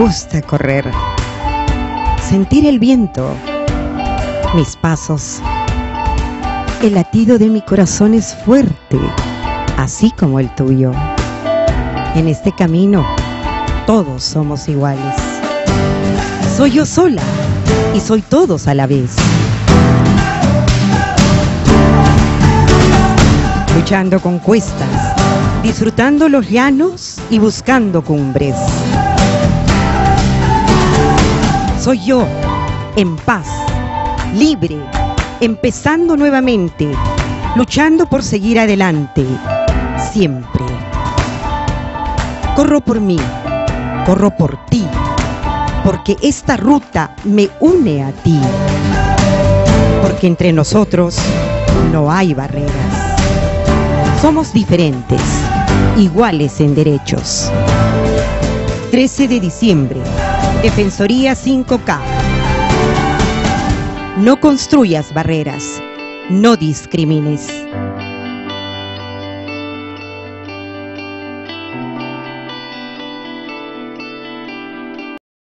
gusta correr, sentir el viento, mis pasos. El latido de mi corazón es fuerte, así como el tuyo. En este camino, todos somos iguales. Soy yo sola y soy todos a la vez. Luchando con cuestas, disfrutando los llanos y buscando cumbres. Soy yo, en paz, libre, empezando nuevamente, luchando por seguir adelante, siempre. Corro por mí, corro por ti, porque esta ruta me une a ti. Porque entre nosotros no hay barreras. Somos diferentes, iguales en derechos. 13 de diciembre, Defensoría 5K. No construyas barreras, no discrimines.